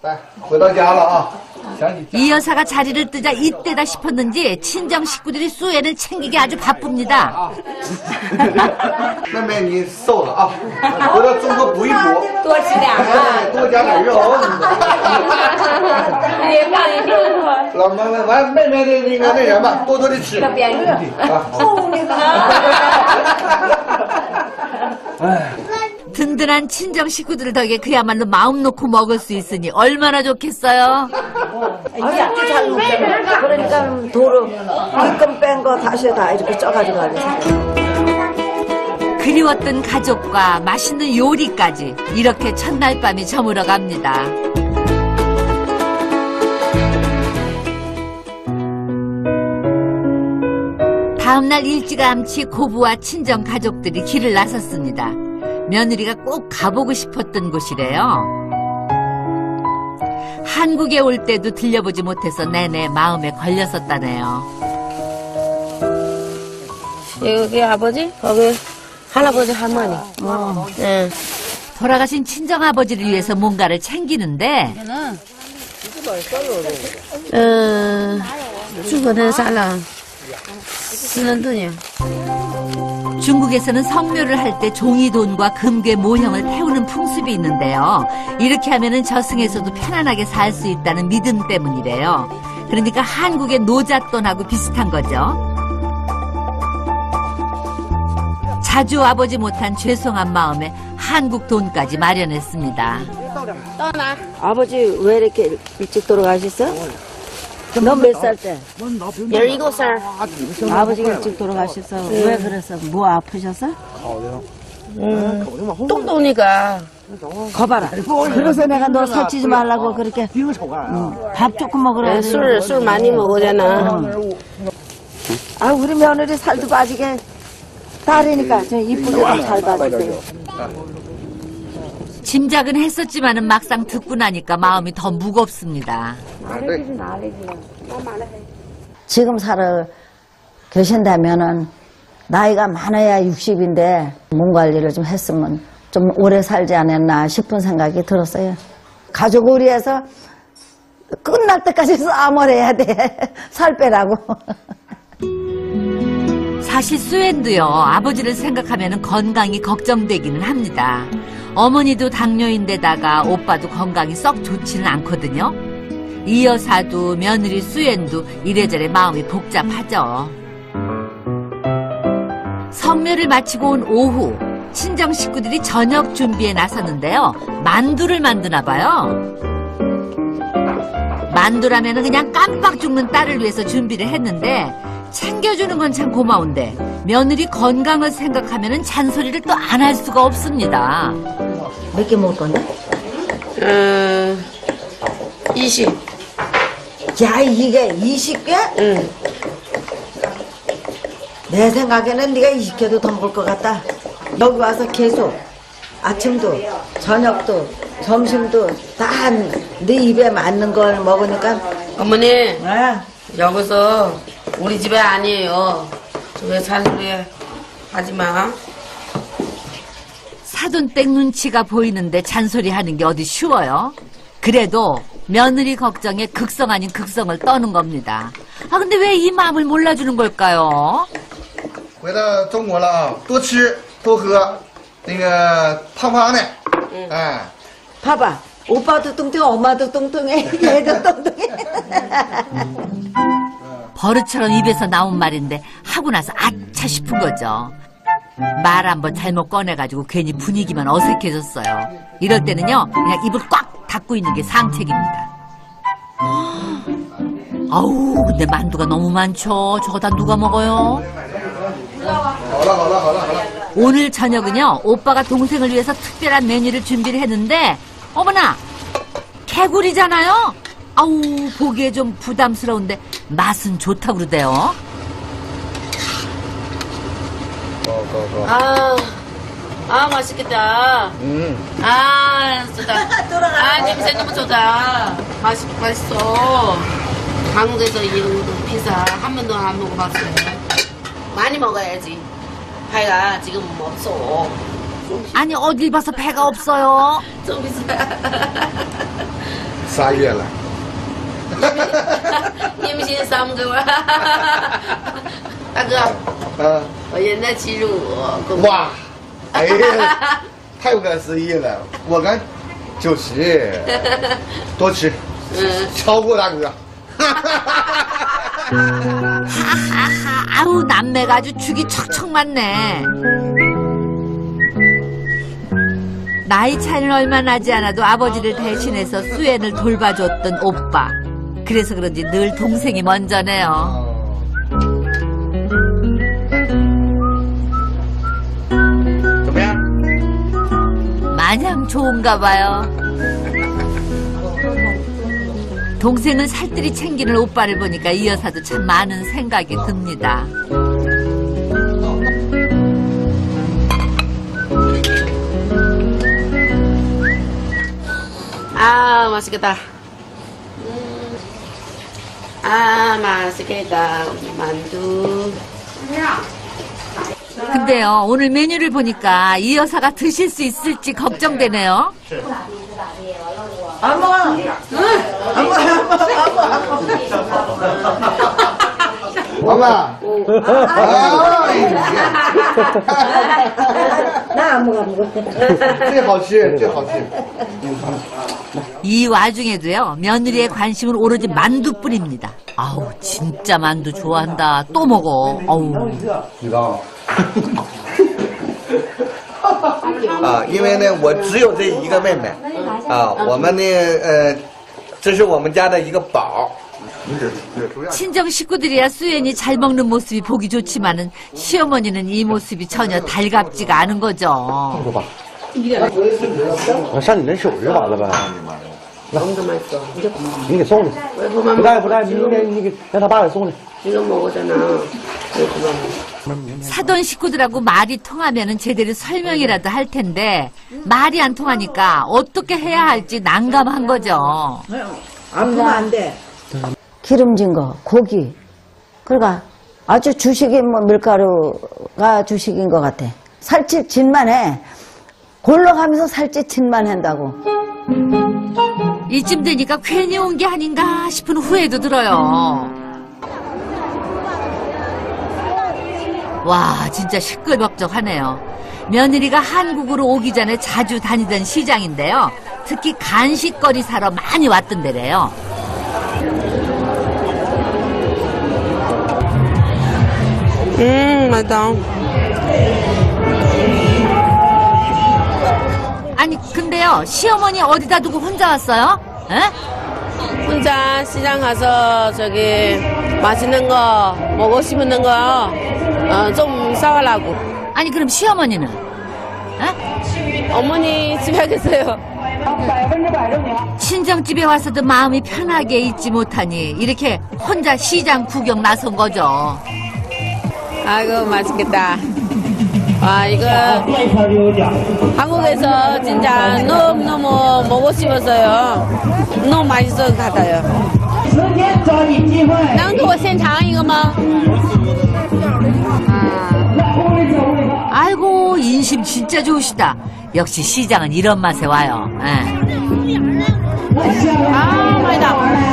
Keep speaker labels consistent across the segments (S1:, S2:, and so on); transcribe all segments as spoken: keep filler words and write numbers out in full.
S1: 이 여사가 자리를 뜨자 이때다 싶었는지 친정 식구들이 수엔을 챙기기 아주 바쁩니다. 든든한 친정 식구들 덕에 그야말로 마음 놓고 먹을 수 있으니 얼마나 좋겠어요.
S2: 아주 잘 먹잖아. 그러니까 도로 뒷금 뺀 거 다시 다 이렇게 쪄가지고 가면서.
S1: 그리웠던 가족과 맛있는 요리까지 이렇게 첫날 밤이 저물어 갑니다. 다음날 일찌감치 고부와 친정 가족들이 길을 나섰습니다. 며느리가 꼭 가보고 싶었던 곳이래요. 한국에 올 때도 들려보지 못해서 내내 마음에 걸렸었다네요.
S3: 여기 아버지, 거기 할아버지, 할머니. 어. 네.
S1: 돌아가신 친정아버지를 위해서 뭔가를 챙기는데
S3: 어, 죽어는 살아. 쓰는 돈이야.
S1: 중국에서는 성묘를 할 때 종이돈과 금괴 모형을 태우는 풍습이 있는데요. 이렇게 하면은 저승에서도 편안하게 살 수 있다는 믿음 때문이래요. 그러니까 한국의 노잣돈하고 비슷한 거죠. 자주 와보지 못한 죄송한 마음에 한국 돈까지 마련했습니다.
S3: 떠나.
S2: 아버지 왜 이렇게 일찍 돌아가셨어? 넌 몇 살 때?
S3: 열일곱 살.
S2: 아버지가 일찍 돌아가셔서 네. 왜 그랬어? 뭐 아프셔서?
S3: 음, 똥도니까.
S2: 거봐라. 그래서 내가 너 살찌지 말라고 그렇게 응. 밥 조금 먹으라.
S3: 네, 술, 술 많이 먹으잖아. 응.
S2: 아, 우리 며느리 살도 빠지게 딸이니까 좀 이쁘게 좀 잘 봐주세요.
S1: 짐작은 했었지만은 막상 듣고 나니까 마음이 더 무겁습니다.
S2: 지금 살아 계신다면은 나이가 많아야 육십인데 몸 관리를 좀 했으면 좀 오래 살지 않았나 싶은 생각이 들었어요. 가족을 위해서 끝날 때까지 싸움을 해야 돼. 살 빼라고.
S1: 사실 수엔도요, 아버지를 생각하면 건강이 걱정되기는 합니다. 어머니도 당뇨인데다가 오빠도 건강이 썩 좋지는 않거든요. 이 여사도 며느리 수엔도 이래저래 마음이 복잡하죠. 성묘를 마치고 온 오후, 친정 식구들이 저녁 준비에 나섰는데요. 만두를 만드나 봐요. 만두라면 그냥 깜빡 죽는 딸을 위해서 준비를 했는데 챙겨주는 건 참 고마운데 며느리 건강을 생각하면 잔소리를 또 안 할 수가 없습니다.
S2: 몇 개 먹을 건데?
S3: 음, 이십.
S2: 야, 이게 이십 개?
S3: 응.
S2: 내 생각에는 네가 이십 개도 더 먹을 것 같다. 여기 와서 계속 아침도 저녁도 점심도 다 네 입에 맞는 걸 먹으니까.
S3: 어머니,
S2: 네.
S3: 여기서 우리 집에 아니에요. 왜 잔소리 하지 마.
S1: 사돈댁 눈치가 보이는데 잔소리하는 게 어디 쉬워요? 그래도 며느리 걱정에 극성 아닌 극성을 떠는 겁니다. 아 근데 왜 이 마음을 몰라주는 걸까요?
S4: 回到中国了啊，多吃多喝，那个胖胖的，哎。
S2: 봐봐. 오빠도 뚱뚱해, 엄마도 뚱뚱해, 얘도 뚱뚱해.
S1: 버릇처럼 입에서 나온 말인데 하고 나서 아차 싶은 거죠. 말 한번 잘못 꺼내가지고 괜히 분위기만 어색해졌어요. 이럴 때는요, 그냥 입을 꽉 닫고 있는 게 상책입니다. 아우, 근데 만두가 너무 많죠. 저거 다 누가 먹어요? 오늘 저녁은요, 오빠가 동생을 위해서 특별한 메뉴를 준비를 했는데 어머나, 개구리잖아요? 아우, 보기에 좀 부담스러운데 맛은 좋다고 그러대요.
S3: 아, 아 맛있겠다.
S4: 음.
S3: 아, 좋다. 아, 냄새 너무 좋다. 맛있, 맛있어. 한국에서 이런 피자 한 번도 안 먹어봤어요. 많이 먹어야지. 배가 지금 없어.
S1: 아니 어딜 봐서 배가 없어요.
S3: 좀 있어.
S4: 仨月了。
S3: 임신三个月。大哥，
S4: 嗯，
S3: 我现在七十五。
S4: 哇，哎呀，太不可思议了！我刚九十，多吃，
S3: 嗯，
S4: 超过大哥。
S1: 하하하, 아우, 남매가 아주 죽이 척척 맞네. 나이 차이는 얼마 나지 않아도 아버지를 대신해서 수엔을 돌봐줬던 오빠. 그래서 그런지 늘 동생이 먼저네요. 마냥 좋은가 봐요. 동생은 살뜰히 챙기는 오빠를 보니까 이 여사도 참 많은 생각이 듭니다.
S3: 아, 맛있겠다. 음. 아, 맛있겠다. 만두.
S1: 근데요, 오늘 메뉴를 보니까 이 여사가 드실 수 있을지 걱정되네요.
S2: 안 먹어. 응. 안 먹어. 안 먹어. 안 먹어.
S4: 엄마.
S2: 나 안 먹어. 안 먹어.
S4: 最好吃，最好吃。
S1: 이 와중에도요, 며느리의 관심은 오로지 만두뿐입니다. 아우, 진짜 만두 좋아한다. 또 먹어. 아우.
S4: 知道。啊，因为呢，我只有这一个妹妹，啊，我们呢，呃，这是我们家的一个宝。
S1: 친정 식구들이야 수엔이 잘 먹는 모습이 보기 좋지만은 시어머니는 이 모습이 전혀 달갑지가 않은 거죠.
S5: 我上你那手就完了呗。
S3: 너무 맛있어.
S5: 你给送去，
S3: 왜 그만
S5: 不带不带，明天你给让他爸给送去。
S3: 이거 먹었잖아. 왜 그만
S1: 사돈 식구들하고 말이 통하면은 제대로 설명이라도 할 텐데 말이 안 통하니까 어떻게 해야 할지 난감한 거죠.
S2: 아프면 안 돼. 기름진 거, 고기. 그러니까 아주 주식이 뭐 밀가루가 주식인 것 같아. 살찌진만 해. 골러가면서 살찌진만 한다고.
S1: 이쯤 되니까 괜히 온 게 아닌가 싶은 후회도 들어요. 와, 진짜 시끌벅적하네요. 며느리가 한국으로 오기 전에 자주 다니던 시장인데요. 특히 간식거리 사러 많이 왔던 데래요.
S3: 음, 맛있다.
S1: 아니, 근데요, 시어머니 어디다 두고 혼자 왔어요? 에?
S3: 혼자 시장 가서 저기 맛있는 거, 먹고 싶은 거, 어, 좀 사와라고.
S1: 아니, 그럼 시어머니는? 에?
S3: 어머니 집에 계세요.
S1: 친정집에 와서도 마음이 편하게 있지 못하니 이렇게 혼자 시장 구경 나선 거죠.
S3: 아이고, 맛있겠다. 아, 이거 한국에서 진짜 너무너무 먹고 싶었어요. 너무 맛있어 것 같아요. 能给我现尝一个吗?
S1: 아이고, 인심 진짜 좋으시다. 역시 시장은 이런 맛에 와요. 예.
S3: 아, 맛있다.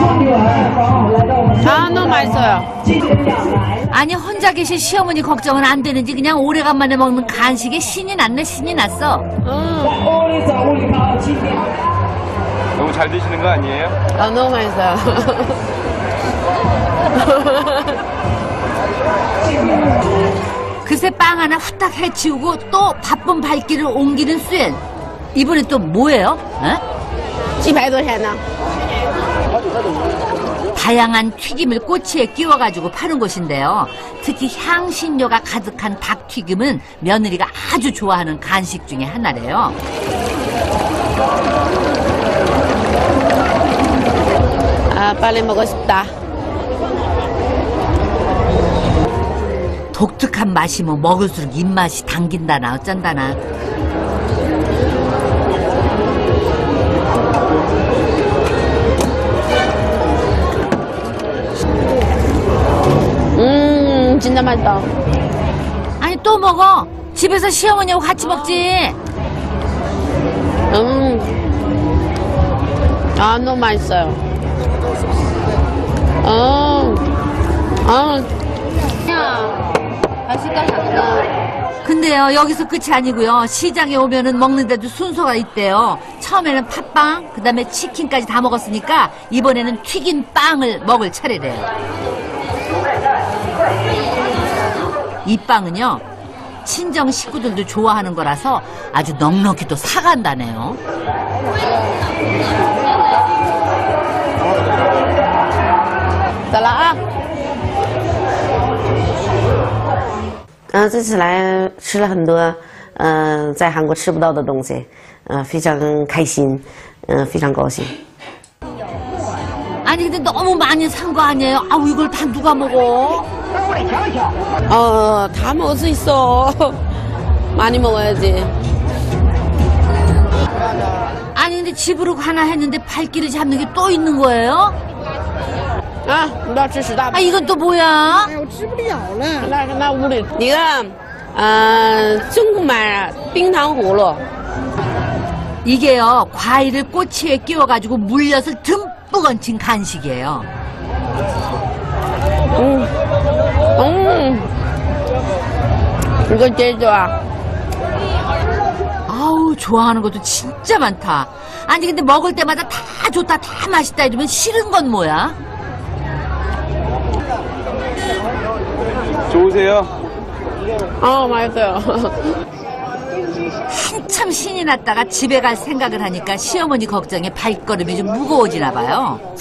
S3: 아, 너무 맛있어요.
S1: 아니, 혼자 계신 시어머니 걱정은 안 되는지 그냥 오래간만에 먹는 간식에 신이 났네, 신이 났어.
S3: 음.
S6: 너무 잘 드시는 거 아니에요?
S3: 아, 너무 맛있어요.
S1: 그새 빵 하나 후딱 해치우고 또 바쁜 발길을 옮기는 수엔. 이번엔 또 뭐예요? 에?
S3: 一百多钱呢.
S1: 다양한 튀김을 꼬치에 끼워가지고 파는 곳인데요. 특히 향신료가 가득한 닭튀김은 며느리가 아주 좋아하는 간식 중에 하나래요.
S3: 아, 빨리 먹고 싶다.
S1: 독특한 맛이 뭐 먹을수록 입맛이 당긴다나 어쩐다나.
S3: 음, 진짜 맛있다.
S1: 아니, 또 먹어. 집에서 시어머니하고 같이 먹지.
S3: 음. 아, 너무 맛있어요. 어, 아, 야, 맛있다, 맛있다.
S1: 근데요, 여기서 끝이 아니고요. 시장에 오면은 먹는데도 순서가 있대요. 처음에는 팥빵, 그 다음에 치킨까지 다 먹었으니까 이번에는 튀긴 빵을 먹을 차례래요. 이 빵은요, 친정 식구들도 좋아하는 거라서 아주 넉넉히 또 사간다네요.
S3: 走了啊！嗯、这次来吃了很多，嗯、在韩国吃不到的东西，嗯、非常开心，嗯、非常高兴。
S1: 아니 근데 너무 많이 산 거 아니에요? 아우 이걸 다 누가 먹어?
S3: 어, 다 먹을 수 있어. 많이 먹어야지.
S1: 아니 근데 집으로 가나 했는데 발길을 잡는 게 또 있는 거예요?
S3: 아, 你要吃十大
S1: 아 이건 또 뭐야?
S3: 那那屋里一个，呃，中国买冰糖葫芦，
S1: 이게요 과일을 꼬치에 끼워가지고 물엿을 듬뿍 얹힌 간식이에요.
S3: 음, 음, 이거 제일 좋아.
S1: 아우 좋아하는 것도 진짜 많다. 아니 근데 먹을 때마다 다 좋다 다 맛있다 이러면 싫은 건 뭐야?
S6: 좋으세요?
S3: 어, 맛있어요.
S1: 한참 신이 났다가 집에 갈 생각을 하니까 시어머니 걱정에 발걸음이 좀 무거워지나 봐요.